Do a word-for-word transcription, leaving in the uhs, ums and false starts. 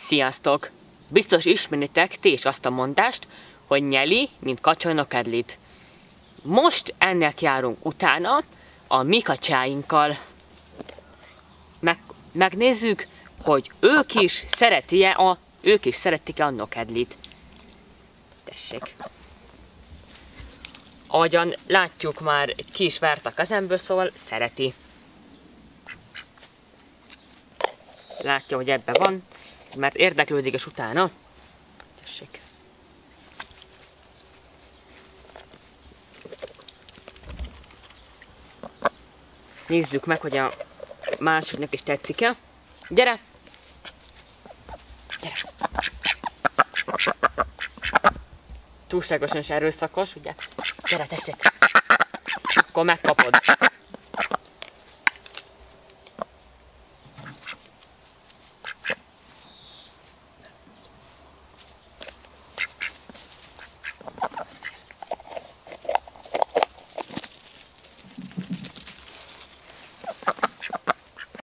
Sziasztok! Biztos ismeritek ti is azt a mondást, hogy nyeli, mint kacsa nokedlit. Most ennek járunk utána a mi kacsáinkkal. Meg, megnézzük, hogy ők is szereti-e a, ők is szeretik-e a nokedlit. Tessék. Ahogyan látjuk, már ki is vert a kezemből, szóval szereti. Látja, hogy ebbe van, mert érdeklődik és utána. Tessék. Nézzük meg, hogy a másiknak is tetszik-e. Gyere! Gyere! Túlságosan is erőszakos, ugye? Gyere, tessék! Akkor megkapod.